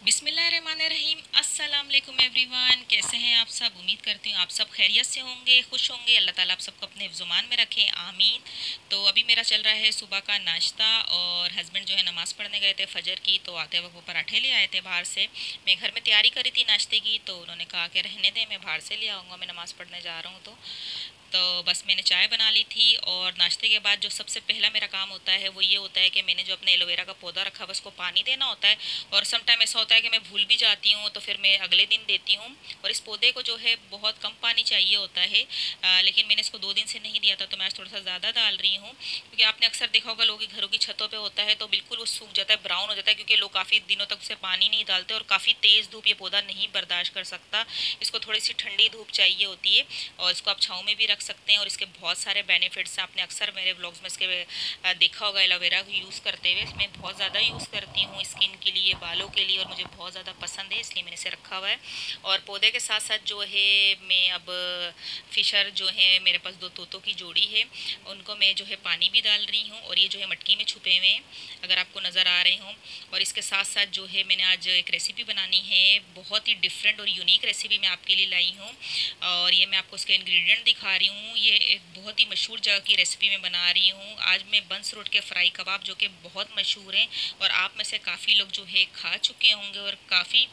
बिस्मिल्लाहिर्रहमानिर्रहीम। अस्सलाम वालेकुम एवरीवन, कैसे हैं आप सब। उम्मीद करती हूँ आप सब खैरियत से होंगे, खुश होंगे। अल्लाह ताला आप सबको अपने ज़ुबान में रखे, आमीन। तो अभी मेरा चल रहा है सुबह का नाश्ता, और हस्बैंड जो है नमाज़ पढ़ने गए थे फजर की, तो आते वक्त वो पराठे ले आए थे बाहर से। मैं घर में तैयारी करी थी नाश्ते की, तो उन्होंने कहा कि रहने दें, मैं बाहर से ले आऊँगा, मैं नमाज़ पढ़ने जा रहा हूँ। तो बस मैंने चाय बना ली थी, और नाश्ते के बाद जो सबसे पहला मेरा काम होता है वो ये होता है कि मैंने जो अपने एलोवेरा का पौधा रखा है उसको पानी देना होता है। और सम टाइम ऐसा होता है कि मैं भूल भी जाती हूँ, तो फिर मैं अगले दिन देती हूँ। और इस पौधे को जो है बहुत कम पानी चाहिए होता है, लेकिन मैंने इसको 2 दिन से नहीं दिया था, तो मैं आज थोड़ा सा ज़्यादा डाल रही हूँ। क्योंकि आपने अक्सर देखा होगा लोगों के घरों की छतों पर होता है तो बिल्कुल वो सूख जाता है, ब्राउन हो जाता है, क्योंकि लोग काफ़ी दिनों तक उसे पानी नहीं डालते, और काफ़ी तेज़ धूप ये पौधा नहीं बर्दाश्त कर सकता। इसको थोड़ी सी ठंडी धूप चाहिए होती है, और इसको आप छाँव में भी रख सकते हैं। और इसके बहुत सारे बेनिफिट्स हैं, आपने अक्सर मेरे व्लॉग्स में इसके देखा होगा एलोवेरा यूज़ करते हुए। इसमें बहुत ज़्यादा यूज़ करती हूँ स्किन के लिए, बालों के लिए, और मुझे बहुत ज़्यादा पसंद है, इसलिए मैंने इसे रखा हुआ है। और पौधे के साथ साथ जो है मैं अब फिशर जो है मेरे पास 2 तोतों की जोड़ी है, उनको मैं जो है पानी भी डाल रही हूँ, और ये जो है मटकी में छुपे हुए हैं, अगर आपको नज़र आ रहे हों। और इसके साथ साथ जो है मैंने आज एक रेसिपी बनानी है, बहुत ही डिफरेंट और यूनिक रेसिपी मैं आपके लिए लाई हूँ, और ये मैं आपको उसके इंग्रेडिएंट दिखा रही हूँ। ये एक बहुत ही मशहूर जगह की रेसिपी मैं बना रही हूँ। आज मैं बंस रोड के फ्राई कबाब, जो कि बहुत मशहूर हैं, और आप में से काफ़ी लोग जो है खा चुके होंगे, और काफ़ी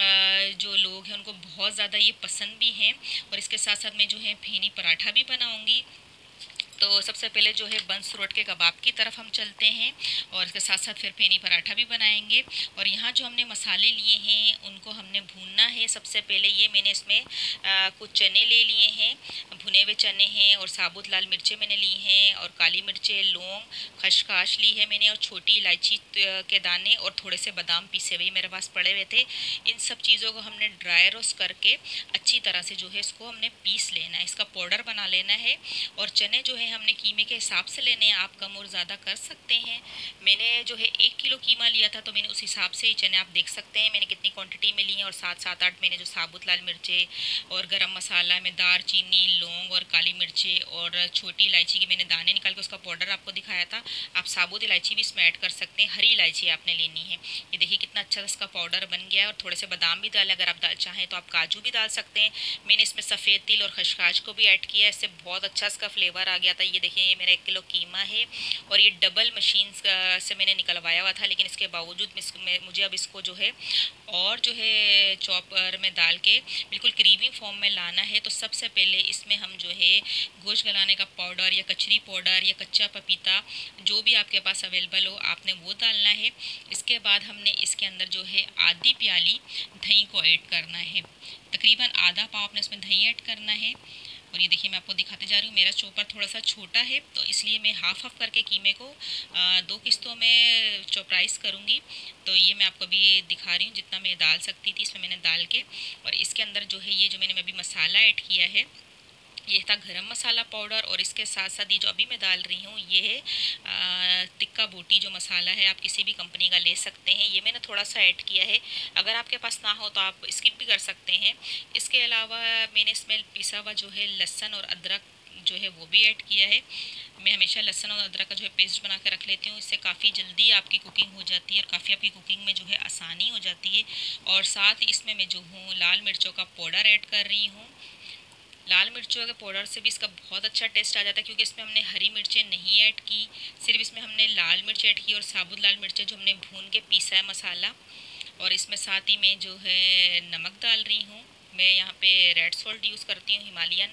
जो लोग हैं उनको बहुत ज़्यादा ये पसंद भी हैं। और इसके साथ साथ मैं जो है फेनी पराठा भी बनाऊँगी। तो सबसे पहले जो है बंस रोड के कबाब की तरफ हम चलते हैं, और इसके साथ साथ फिर फेनी पराठा भी बनाएंगे। और यहाँ जो हमने मसाले लिए हैं उनको हमने भूनना है। सबसे पहले ये मैंने इसमें कुछ चने ले लिए हैं, भुने हुए चने हैं, और साबुत लाल मिर्चें मैंने ली हैं, और काली मिर्चें, लौंग, खसखस ली है मैंने, और छोटी इलायची के दाने, और थोड़े से बादाम पीसे हुए मेरे पास पड़े हुए थे। इन सब चीज़ों को हमने ड्राई रोस्ट करके अच्छी तरह से जो है इसको हमने पीस लेना है, इसका पाउडर बना लेना है। और चने जो है हमने कीमे के हिसाब से लेने हैं, आप कम और ज़्यादा कर सकते हैं। मैंने जो है 1 किलो कीमा लिया था, तो मैंने उस हिसाब से ही चने आप देख सकते हैं मैंने कितनी क्वांटिटी में लिए हैं। और 7-8 मैंने जो साबुत लाल मिर्चें और गरम मसाला में दार चीनी, लौंग और काली मिर्चें और छोटी इलायची के मैंने दाने निकाल के उसका पाउडर आपको दिखाया था। आप साबुत इलायची भी इसमें ऐड कर सकते हैं, हरी इलायची आपने लेनी है। ये देखिए कितना अच्छा इसका पाउडर बन गया है। और थोड़े से बादाम भी डालें, अगर आप चाहें तो आप काजू भी डाल सकते हैं। मैंने इसमें सफ़ेद तिल और खसखस को भी ऐड किया है, इससे बहुत अच्छा इसका फ्लेवर आ गया था। ये देखिए ये मेरा 1 किलो कीमा है, और ये डबल मशीन से मैंने निकलवाया हुआ था, लेकिन इसके बावजूद मुझे अब इसको जो है और जो है चॉपर में डाल के बिल्कुल क्रीमी फॉर्म में लाना है। तो सबसे पहले इसमें हम जो है गोश्त गलाने का पाउडर या कचरी पाउडर या कच्चा पपीता, जो भी आपके पास अवेलेबल हो, आपने वो डालना है। इसके बाद हमने इसके अंदर जो है आधी प्याली दही को ऐड करना है, तकरीबन आधा पाव आपने इसमें दही ऐड करना है। और ये देखिए मैं आपको दिखाते जा रही हूँ, मेरा चॉपर थोड़ा सा छोटा है, तो इसलिए मैं हाफ हाफ करके कीमे को 2 किस्तों में चॉपराइज करूँगी। तो ये मैं आपको अभी दिखा रही हूँ, जितना मैं डाल सकती थी इसमें मैंने डाल के। और इसके अंदर जो है ये जो मैंने अभी मसाला ऐड किया है, ये था गरम मसाला पाउडर। और इसके साथ साथ ये जो अभी मैं डाल रही हूँ ये है टिक्का बोटी जो मसाला है, आप किसी भी कंपनी का ले सकते हैं, ये मैंने थोड़ा सा ऐड किया है। अगर आपके पास ना हो तो आप स्किप भी कर सकते हैं। इसके अलावा मैंने इसमें पिसा हुआ जो है लहसुन और अदरक जो है वो भी ऐड किया है। मैं हमेशा लहसुन और अदरक का जो है पेस्ट बना कर रख लेती हूँ, इससे काफ़ी जल्दी आपकी कुकिंग हो जाती है, और काफ़ी आपकी कुकिंग में जो है आसानी हो जाती है। और साथ ही इसमें मैं जो हूँ लाल मिर्चों का पाउडर ऐड कर रही हूँ। लाल मिर्चों के पाउडर से भी इसका बहुत अच्छा टेस्ट आ जाता है, क्योंकि इसमें हमने हरी मिर्चें नहीं ऐड की, सिर्फ इसमें हमने लाल मिर्च ऐड की, और साबुत लाल मिर्चें जो हमने भून के पीसा है मसाला। और इसमें साथ ही मैं जो है नमक डाल रही हूँ। मैं यहाँ पे रेड सॉल्ट यूज़ करती हूँ, हिमालयन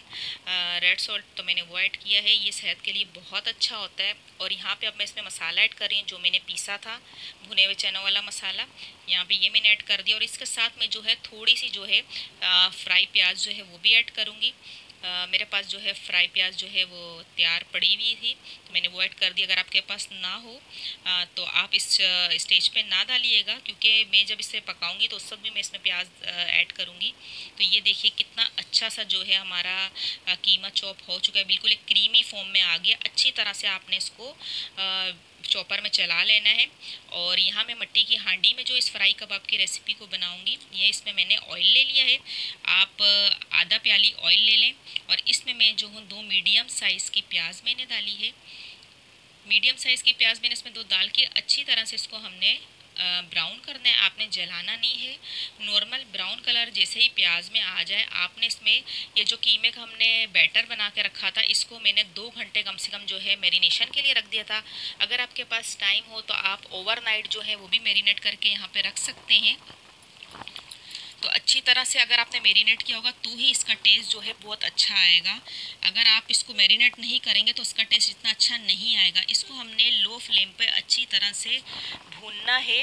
रेड सॉल्ट, तो मैंने वो ऐड किया है, ये सेहत के लिए बहुत अच्छा होता है। और यहाँ पे अब मैं इसमें मसाला ऐड कर रही हूँ जो मैंने पीसा था, भुने हुए चनों वाला मसाला, यहाँ पे ये मैंने ऐड कर दिया। और इसके साथ में जो है थोड़ी सी जो है फ्राई प्याज जो है वो भी ऐड करूँगी। मेरे पास जो है फ्राई प्याज जो है वो तैयार पड़ी हुई थी, तो मैंने वो ऐड कर दी। अगर आपके पास ना हो तो आप इस स्टेज पे ना डालिएगा, क्योंकि मैं जब इसे पकाऊंगी तो उस वक्त भी मैं इसमें प्याज ऐड करूंगी। तो ये देखिए कितना अच्छा सा जो है हमारा कीमा चॉप हो चुका है, बिल्कुल एक क्रीमी फॉर्म में आ गया। अच्छी तरह से आपने इसको चॉपर में चला लेना है। और यहाँ मैं मिट्टी की हांडी में जो इस फ्राई कबाब की रेसिपी को बनाऊंगी, ये इसमें मैंने ऑयल ले लिया है, आप आधा प्याली ऑयल ले लें। और इसमें मैं जो हूँ 2 मीडियम साइज़ की प्याज मैंने डाली है। मीडियम साइज़ की प्याज मैंने इसमें 2 डाल के अच्छी तरह से इसको हमने ब्राउन करना है, आपने जलाना नहीं है। नॉर्मल ब्राउन कलर जैसे ही प्याज में आ जाए, आपने इसमें ये जो कीमे का हमने बैटर बना के रखा था, इसको मैंने 2 घंटे कम से कम जो है मैरिनेशन के लिए रख दिया था। अगर आपके पास टाइम हो तो आप ओवरनाइट जो है वो भी मैरिनेट करके यहाँ पे रख सकते हैं। तो अच्छी तरह से अगर आपने मैरिनेट किया होगा तो ही इसका टेस्ट जो है बहुत अच्छा आएगा। अगर आप इसको मैरिनेट नहीं करेंगे तो इसका टेस्ट इतना अच्छा नहीं आएगा। इसको हमने लो फ्लेम पे अच्छी तरह से भूनना है।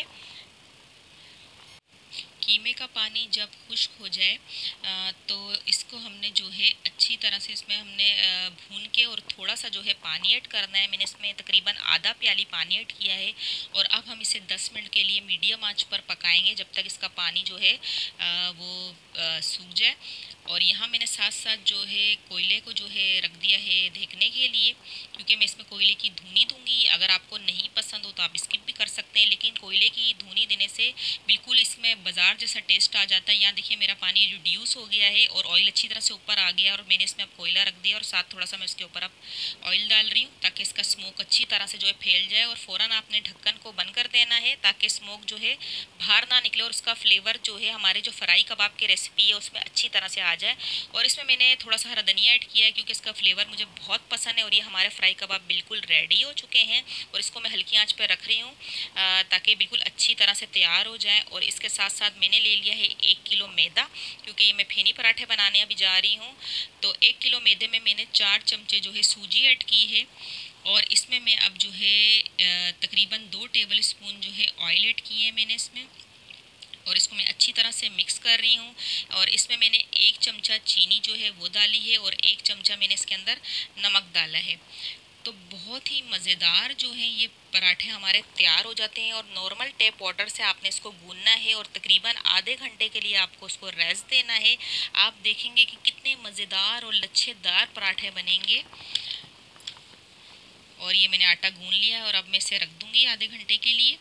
कीमे का पानी जब खुश्क हो जाए तो इसको हमने जो है अच्छी तरह से इसमें हमने भून के और थोड़ा सा जो है पानी ऐड करना है। मैंने इसमें तकरीबन आधा प्याली पानी ऐड किया है और अब हम इसे 10 मिनट के लिए मीडियम आंच पर पकाएंगे जब तक इसका पानी जो है वो सूख जाए। और यहाँ मैंने साथ साथ जो है कोयले को जो है रख दिया है ढकने के लिए, क्योंकि मैं इसमें कोयले की धुनी दूंगी। अगर आपको नहीं पसंद हो तो आप स्किप भी कर सकते हैं, लेकिन कोयले की धुनी देने से बिल्कुल इसमें बाजार जैसा टेस्ट आ जाता है। यहाँ देखिए मेरा पानी रिड्यूस हो गया है और ऑयल अच्छी तरह से ऊपर आ गया और मैंने इसमें अब कोयला रख दिया और साथ थोड़ा सा मैं इसके ऊपर अब ऑयल डाल रही हूँ ताकि इसका स्मोक अच्छी तरह से जो है फैल जाए। और फ़ौरन आपने ढक्कन को बंद कर देना है ताकि स्मोक जो है बाहर ना निकले और उसका फ्लेवर जो है हमारे जो फ्राई कबाब की रेसिपी है उसमें अच्छी तरह से आ जाए। और इसमें मैंने थोड़ा सा हरा धनिया ऐड किया है क्योंकि इसका फ्लेवर मुझे बहुत पसंद है। और ये हमारे फ्राई कबाब बिल्कुल रेडी हो चुके हैं और इसको मैं हल्की आंच पर रख रही हूँ ताकि बिल्कुल अच्छी तरह से तैयार हो जाए। और इसके साथ साथ मैंने ले लिया है 1 किलो मैदा, क्योंकि ये मैं फेनी पराठे बनाने अभी जा रही हूँ। तो 1 किलो मैदे में मैंने 4 चमचे जो है सूजी ऐड की है और इसमें मैं अब जो है तकरीबन 2 टेबल स्पून जो है ऑयल ऐड किए हैं मैंने इसमें। और इसको मैं अच्छी तरह से मिक्स कर रही हूँ। और इसमें मैंने 1 चमचा चीनी जो है वो डाली है और 1 चमचा मैंने इसके अंदर नमक डाला है। तो बहुत ही मज़ेदार जो है ये पराठे हमारे तैयार हो जाते हैं। और नॉर्मल टैप वाटर से आपने इसको गूंदना है और तकरीबन आधे घंटे के लिए आपको उसको रेस्ट देना है। आप देखेंगे कि कितने मज़ेदार और लच्छेदार पराठे बनेंगे। और ये मैंने आटा गूंद लिया है और अब मैं इसे रख दूँगी आधे घंटे के लिए।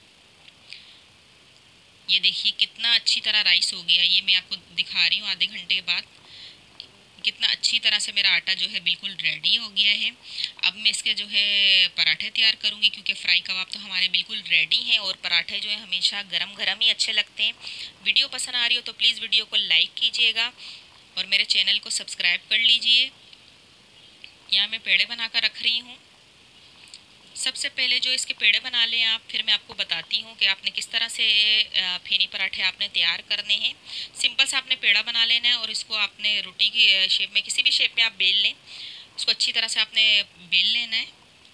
ये देखिए कितना अच्छी तरह राइस हो गया। ये मैं आपको दिखा रही हूँ आधे घंटे के बाद कितना अच्छी तरह से मेरा आटा जो है बिल्कुल रेडी हो गया है। अब मैं इसके जो है पराठे तैयार करूँगी, क्योंकि फ्राई कबाब तो हमारे बिल्कुल रेडी हैं और पराठे जो है हमेशा गरम गरम ही अच्छे लगते हैं। वीडियो पसंद आ रही हो तो प्लीज़ वीडियो को लाइक कीजिएगा और मेरे चैनल को सब्सक्राइब कर लीजिए। यहाँ मैं पेड़े बना कर रख रही हूँ। सबसे पहले जो इसके पेड़े बना लें आप, फिर मैं आपको बताती हूँ कि आपने किस तरह से फेनी पराठे आपने तैयार करने हैं। सिंपल से आपने पेड़ा बना लेना है और इसको आपने रोटी की शेप में, किसी भी शेप में आप बेल लें, उसको अच्छी तरह से आपने बेल लेना है।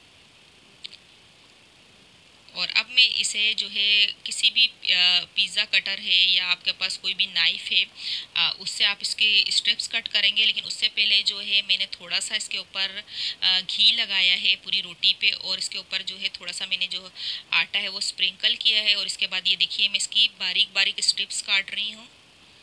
और अब मैं इसे जो है किसी भी पिज़्ज़ा कटर है या आपके पास कोई भी नाइफ़ है उससे आप इसके स्ट्रिप्स कट करेंगे। लेकिन उससे पहले जो है मैंने थोड़ा सा इसके ऊपर घी लगाया है पूरी रोटी पे और इसके ऊपर जो है थोड़ा सा मैंने जो आटा है वो स्प्रिंकल किया है। और इसके बाद ये देखिए मैं इसकी बारीक बारीक स्ट्रिप्स काट रही हूँ।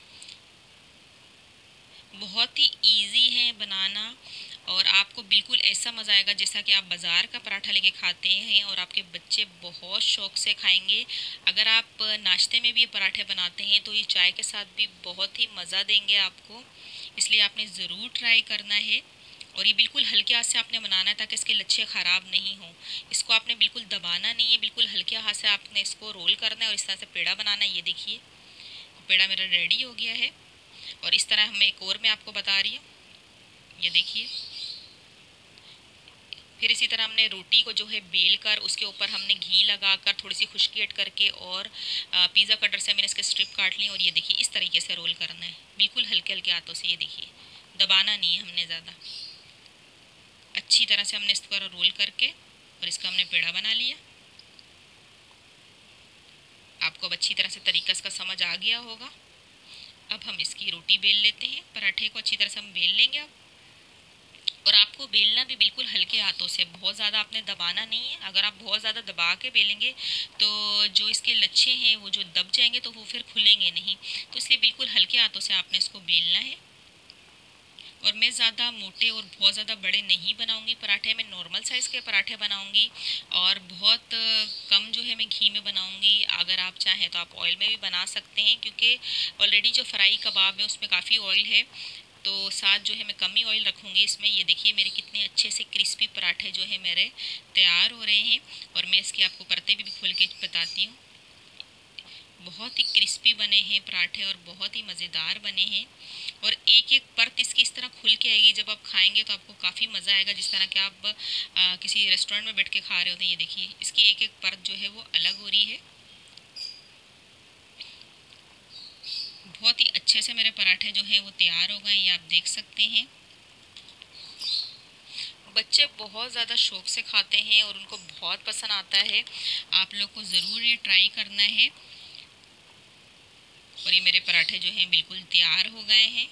बहुत ही इजी है बनाना और आपको बिल्कुल ऐसा मज़ा आएगा जैसा कि आप बाज़ार का पराठा लेके खाते हैं और आपके बच्चे बहुत शौक़ से खाएंगे। अगर आप नाश्ते में भी ये पराठे बनाते हैं तो ये चाय के साथ भी बहुत ही मज़ा देंगे आपको, इसलिए आपने ज़रूर ट्राई करना है। और ये बिल्कुल हल्के हाथ से आपने बनाना है ताकि इसके लच्छे ख़राब नहीं हों। इसको आपने बिल्कुल दबाना नहीं है, बिल्कुल हल्के हाथ से आपने इसको रोल करना है और इस तरह से पेड़ा बनाना है। ये देखिए पेड़ा मेरा रेडी हो गया है। और इस तरह मैं एक और मैं आपको बता रही हूँ, ये देखिए। फिर इसी तरह हमने रोटी को जो है बेल कर उसके ऊपर हमने घी लगाकर थोड़ी सी खुश्की ऐड करके और पिज़्ज़ा कटर से मैंने इसके स्ट्रिप काट ली। और ये देखिए इस तरीके से रोल करना है, बिल्कुल हल्के हल्के हाथों से। ये देखिए दबाना नहीं है हमने ज़्यादा, अच्छी तरह से हमने इसको रोल करके और इसका हमने पेड़ा बना लिया। आपको अब अच्छी तरह से तरीका इसका समझ आ गया होगा। अब हम इसकी रोटी बेल लेते हैं, पराठे को अच्छी तरह से हम बेल लेंगे अब। और आपको बेलना भी बिल्कुल हल्के हाथों से, बहुत ज़्यादा आपने दबाना नहीं है। अगर आप बहुत ज़्यादा दबा के बेलेंगे तो जो इसके लच्छे हैं वो जो दब जाएंगे तो वो फिर खुलेंगे नहीं। तो इसलिए बिल्कुल हल्के हाथों से आपने इसको बेलना है। और मैं ज़्यादा मोटे और बहुत ज़्यादा बड़े नहीं बनाऊंगी पराठे, मैं नॉर्मल साइज़ के पराठे बनाऊंगी और बहुत कम जो है मैं घी में बनाऊंगी। अगर आप चाहें तो आप ऑयल में भी बना सकते हैं, क्योंकि ऑलरेडी जो फ्राई कबाब है उसमें काफ़ी ऑयल है, तो साथ जो है मैं कम ही ऑयल रखूँगी इसमें। ये देखिए मेरे कितने अच्छे से क्रिस्पी पराठे जो है मेरे तैयार हो रहे हैं। और मैं इसकी आपको करते भी खोल के बताती हूँ। बहुत ही क्रिस्पी बने हैं पराठे और बहुत ही मज़ेदार बने हैं। और एक एक परत इसकी इस तरह खुल के आएगी, जब आप खाएंगे तो आपको काफ़ी मज़ा आएगा, जिस तरह के आप किसी रेस्टोरेंट में बैठ के खा रहे होते हैं। ये देखिए इसकी एक एक परत जो है वो अलग हो रही है। बहुत ही अच्छे से मेरे पराठे जो हैं वो तैयार हो गए, ये आप देख सकते हैं। बच्चे बहुत ज़्यादा शौक से खाते हैं और उनको बहुत पसंद आता है। आप लोग को ज़रूर ये ट्राई करना है। और ये मेरे पराठे जो हैं बिल्कुल तैयार हो गए हैं।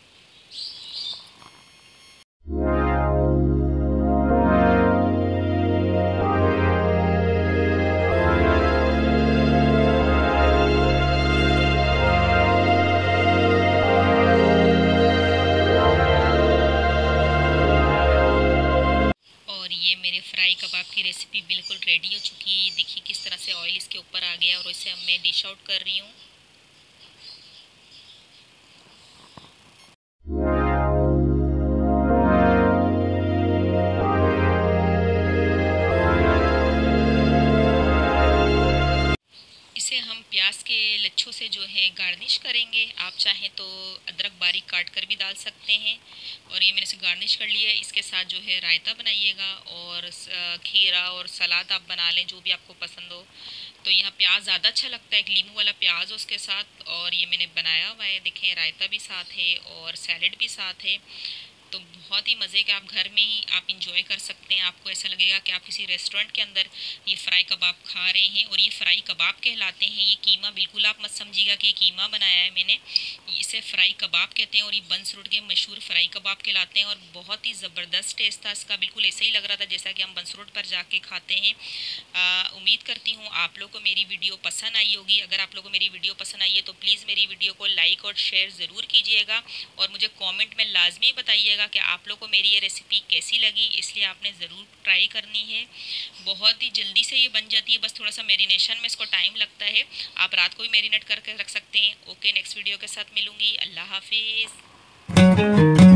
और ये मेरे फ्राई कबाब की रेसिपी बिल्कुल रेडी हो चुकी है। ये देखिए किस तरह से ऑयल इसके ऊपर आ गया और इसे मैं डिश आउट कर रही हूँ। इसे हम प्याज के लच्छों से जो है गार्निश करेंगे। आप चाहें तो अदरक बारीक काट कर भी डाल सकते हैं। और ये मैंने इसे गार्निश कर लिया है। इसके साथ जो है रायता बनाइएगा और खीरा और सलाद आप बना लें, जो भी आपको पसंद हो। तो यहाँ प्याज ज़्यादा अच्छा लगता है, एक लीमू वाला प्याज उसके साथ। और ये मैंने बनाया हुआ है, देखें रायता भी साथ है और सैलेड भी साथ है। तो बहुत ही मज़े के आप घर में ही आप इंजॉय कर सकते हैं। आपको ऐसा लगेगा कि आप किसी रेस्टोरेंट के अंदर ये फ्राई कबाब खा रहे हैं। और ये फ्राई कबाब कहलाते हैं। ये कीमा बिल्कुल आप मत समझिएगा कि ये कीमा बनाया है मैंने, इसे फ्राई कबाब कहते हैं। और ये बंस रोड के मशहूर फ्राई कबाब कहलाते हैं। और बहुत ही ज़बरदस्त टेस्ट था इसका, बिल्कुल ऐसे ही लग रहा था जैसा कि हम बंस रोड पर जाके खाते हैं। उम्मीद करती हूँ आप लोग को मेरी वीडियो पसंद आई होगी। अगर आप लोग को मेरी वीडियो पसंद आई है तो प्लीज़ मेरी वीडियो को लाइक और शेयर ज़रूर कीजिएगा। और मुझे कमेंट में लाजमी बताइएगा कि आप लोग को मेरी ये रेसिपी कैसी लगी। इसलिए आपने ज़रूर ट्राई करनी है। बहुत ही जल्दी से ये बन जाती है, बस थोड़ा सा मैरिनेशन में इसको टाइम लगता है। आप रात को भी मैरिनेट करके रख सकते हैं। ओके, नेक्स्ट वीडियो के साथ मिलूँगी। अल्लाह हाफिज़।